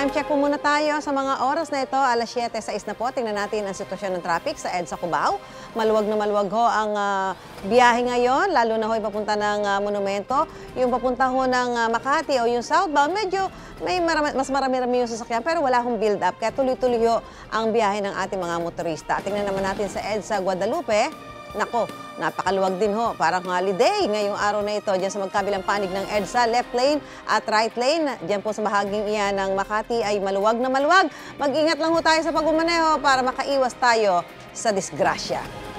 Time check po muna tayo sa mga oras na ito. Alas 7:06 na po. Tingnan natin ang sitwasyon ng traffic sa EDSA Cubao. Maluwag na maluwag ho ang biyahe ngayon, lalo na ho papunta ng monumento. Yung papunta ho ng Makati o yung southbound, medyo mas marami-rami yung sasakyan pero wala hong build up. Kaya tuloy-tuloy ho ang biyahe ng ating mga motorista. Tingnan naman natin sa EDSA Guadalupe. Nako, napakaluwag din ho. Parang holiday ngayong araw na ito. Diyan sa magkabilang panig ng EDSA, left lane at right lane. Diyan po sa bahaging iyan ng Makati ay maluwag na maluwag. Mag-ingat lang ho tayo sa pagmamaneho para makaiwas tayo sa disgrasya.